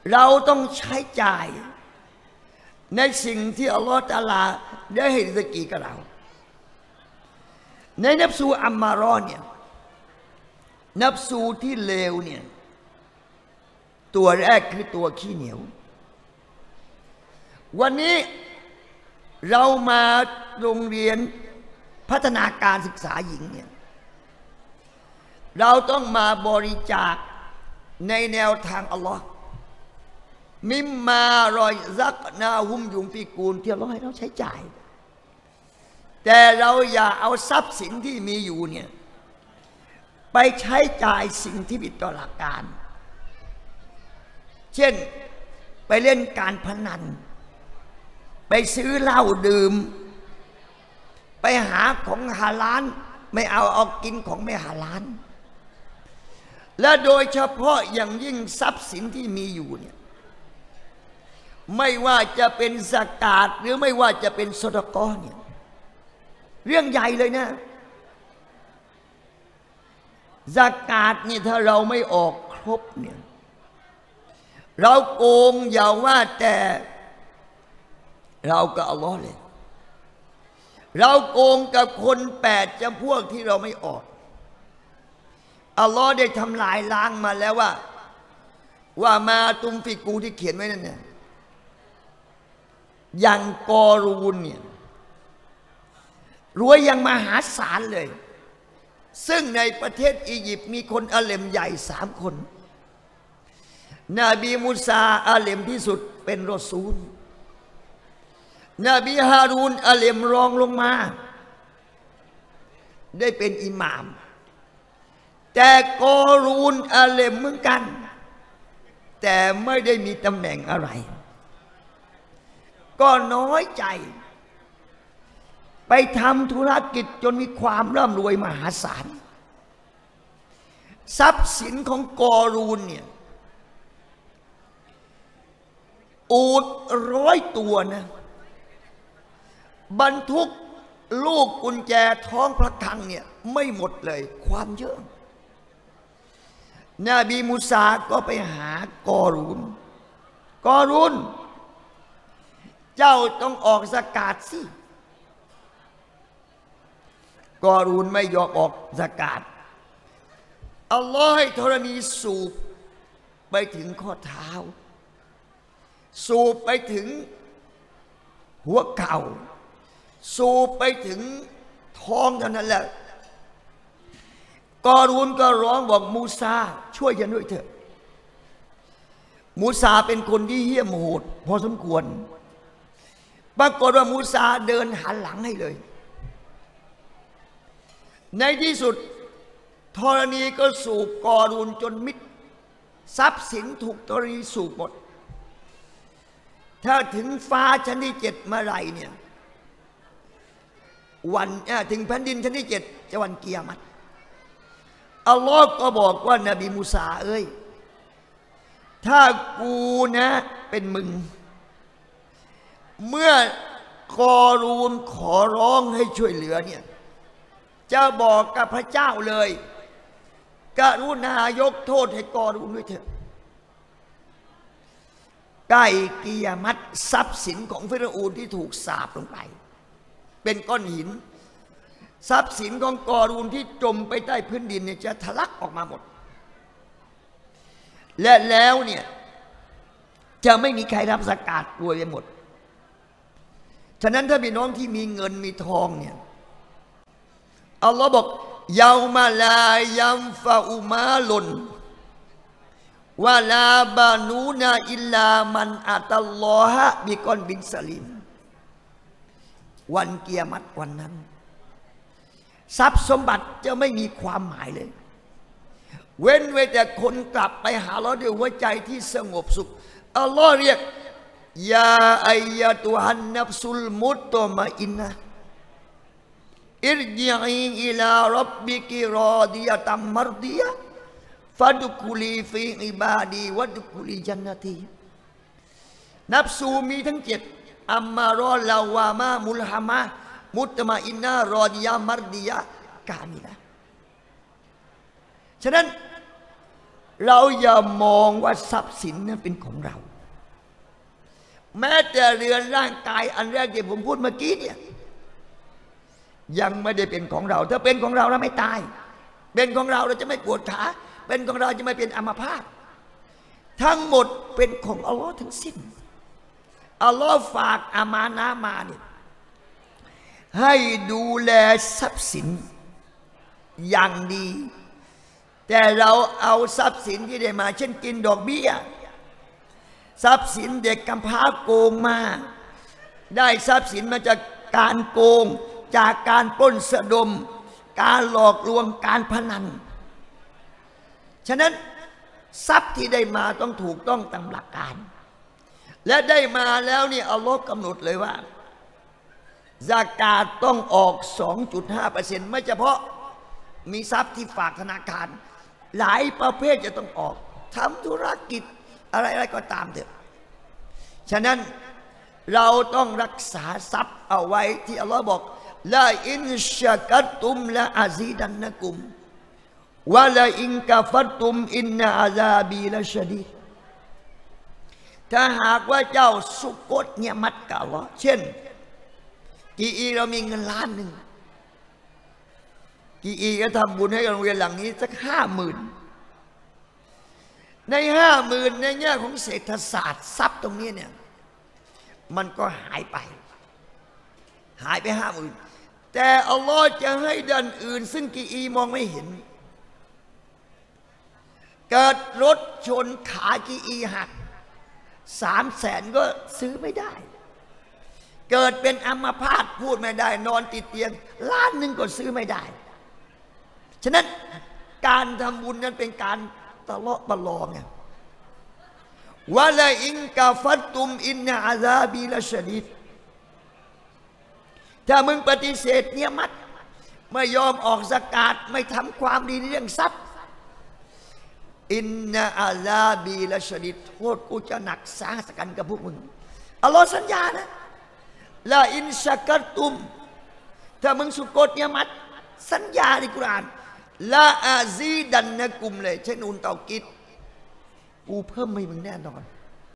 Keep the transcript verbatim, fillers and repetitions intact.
เราต้องใช้จ่ายในสิ่งที่อัลลอฮฺตะอาลาได้ให้ริสกีกับเราในนับสูอัมมารอเนี่ยนับสูที่เลวเนี่ยตัวแรกคือตัวขี้เหนียววันนี้เรามาโรงเรียนพัฒนาการศึกษาหญิงเนี่ยเราต้องมาบริจาคในแนวทางอัลลอฮ์มิมมารอยซักนาหุมยุงฟีกูลที่อัลลอฮ์ให้เราใช้จ่ายแต่เราอย่าเอาทรัพย์สินที่มีอยู่เนี่ยไปใช้จ่ายสิ่งที่ผิดต่อหลักการเช่นไปเล่นการพนันไปซื้อเหล้าดื่มไปหาของฮาลาลไม่เอาเอากินของไม่ฮาลาลและโดยเฉพาะอย่างยิ่งทรัพย์สินที่มีอยู่เนี่ยไม่ว่าจะเป็นซากาตหรือไม่ว่าจะเป็นซอดะกอฮ์เนี่ยเรื่องใหญ่เลยนะซากาตนี่ถ้าเราไม่ออกครบเนี่ยเราโกงอย่าว่าแต่เรากับอัลลอฮ์เลยเราโกงกับคนแปดจำพวกที่เราไม่ออกอัลลอฮ์ได้ทำลายล้างมาแล้วว่าว่ามาตุมฟิกูที่เขียนไว้นั่นเนี่ยอย่างกอรูนเนี่ยรวยอย่างมหาศาลเลยซึ่งในประเทศอียิปต์มีคนอาเลมใหญ่สามคนนบีมูซาอาเลมที่สุดเป็นรอซูลนบีฮารูนอาเลมรองลงมาได้เป็นอิหม่ามแต่กอรูนอาเลมเหมือนกันแต่ไม่ได้มีตำแหน่งอะไรก็น้อยใจไปทำธุรกิจจนมีความร่ำรวยมหาศาลทรัพย์สินของกอรูนเนี่ยอูฐร้อยตัวนะบรรทุกลูกกุญแจท้องพระคลังเนี่ยไม่หมดเลยความเยอะนบีมูซาก็ไปหากอรูนกอรูนเจ้าต้องออกซะกาตสิกอรูนไม่ยอมออกซะกาตอัลลอฮ์ให้ธรณีสูบไปถึงข้อเท้าสูบไปถึงหัวเข่าสูบไปถึงท้องเท่านั้นแหละกอรูนก็ร้องบอกมูซาช่วยฉันด้วยเถอะมูซาเป็นคนที่เหี้ยมโหดพอสมควรปรากฏว่ามูซาเดินหันหลังให้เลยในที่สุดธรณีก็สูบกอรูนจนมิดทรัพย์สินถูกธรณีสูบหมดถ้าถึงฟ้าชั้นที่เจ็ดเมื่อไรเนี่ยวันถึงแผ่นดินชั้นที่เจ็ดจะวันกิยามะฮ์อัลลอฮ์ก็บอกว่านบีมูซาเอ้ยถ้ากูนะเป็นมึงเมื่อกอรูนขอร้องให้ช่วยเหลือเนี่ยจะบอกกับพระเจ้าเลยกรุณายกโทษให้กอรูนด้วยเถอะใกล้กิยามะฮ์ทรัพย์สินของฟิรเอาน์ที่ถูกสาปลงไปเป็นก้อนหินทรัพย์สินของกอรูนที่จมไปใต้พื้นดินเนี่ยจะทะลักออกมาหมดและแล้วเนี่ยจะไม่มีใครรับซะกาตรวยไปหมดฉะนั้นถ้าพี่น้องที่มีเงินมีทองเนี่ยอัลลอฮ์บอกยามาลายัมฟาอุมาลุนวะลาบานูนาอิลลามันอัตัลลอฮะบิกอนบินสลิมวันกิยามะฮ์วันนั้นทรัพย์สมบัติจะไม่มีความหมายเลยเว้นไว้แต่คนกลับไปหาอัลเลาะห์ด้วยหัวใจที่สงบสุขอัลลอฮ์เรียกยาอัยยะตุฮันนัฟซุลมุตตมะอินนะอิรญิอีอิลาร็อบบิกิรอดิยะตัมมัรดิยะฟัดุคุลีฟีอิบาดีวัดุคุลีจันนตีนับสูมีทั้งเจ็ดอัมมารอลาวามามุลฮามะมุตตมะอินนารอดิยะมัรดิยะกามิละฉะนั้นเราอย่ามองว่าทรัพย์สินนั้นเป็นของเรา แม้แต่เรือนร่างกายอันแรกที่ผมพูดเมื่อกี้เนี่ยยังไม่ได้เป็นของเราถ้าเป็นของเราเราไม่ตายเป็นของเราเราจะไม่ปวดขาเป็นของเราจะไม่เป็นอัมพาตทั้งหมดเป็นของอัลลอฮ์ทั้งสิ้นอัลลอฮ์ฝากอามานะห์มาเนี่ยให้ดูแลทรัพย์สินอย่างดีแต่เราเอาทรัพย์สินที่ได้มาเช่นกินดอกเบี้ยทรัพย์สินเด็กกำพร้าโกงมาได้ทรัพย์สินมาจากการโกงจากการปล้นสะดมการหลอกลวงการพนันฉะนั้นทรัพย์ที่ได้มาต้องถูกต้องตามหลักการและได้มาแล้วนี่อัลลอฮ์กำหนดเลยว่าซากาตต้องออก สองจุดห้าเปอร์เซ็นต์ ไม่เฉพาะมีทรัพย์ที่ฝากธนาคารหลายประเภทจะต้องออกทำธุรกิจอะไรๆก็ตามเถอะฉะนั้นเราต้องรักษาทรัพย์เอาไว้ที่อัลลอฮ์บอกลาอินชะกัตตุมละอาซีดันนะกุมวะลาอินกะฟัตตุมอินนะอาซาบีละชะดีดถ้าหากว่าเจ้าสุกตเนี่ยมัดกับอัลลอฮ์เช่นกี่อีเรามีเงินล้านหนึ่งกี่อีก็ทำบุญให้กับโรงเรียนหลังนี้สักห้าหมื่นในห้าหมื่นในแง่ของเศรษฐศาสตร์ทรัพย์ตรงนี้เนี่ยมันก็หายไปหายไปห้าหมื่นแต่อัลลอฮ์จะให้ด้านอื่นซึ่งกี่อีมองไม่เห็นเกิดรถชนขากี่อีหักสามแสนก็ซื้อไม่ได้เกิดเป็นอัมพาตพูดไม่ได้นอนติดเตียงล้านหนึ่งก็ซื้อไม่ได้ฉะนั้นการทำบุญนั้นเป็นการตะเลาะประลองไงวะลาอินกาฟัตตุมอินนะอาซาบีละชะดีดถ้ามึงปฏิเสธเนี่ยมัดไม่ยอมออกซะกาตไม่ทำความดีในเรื่องทรัพย์อินนะอาซาบีละชะดีดโทษกูจะหนักสาหัสกันกับพวกมึงอัลลอฮ์สัญญานะลาอินชะกัตตุมถ้ามึงสุกตเนี่ยมัดสัญญาในกุรอานลาอาซีดันนะกุมเลยใช้นูนเตากิดกูเพิ่มให้มึงแน่นอน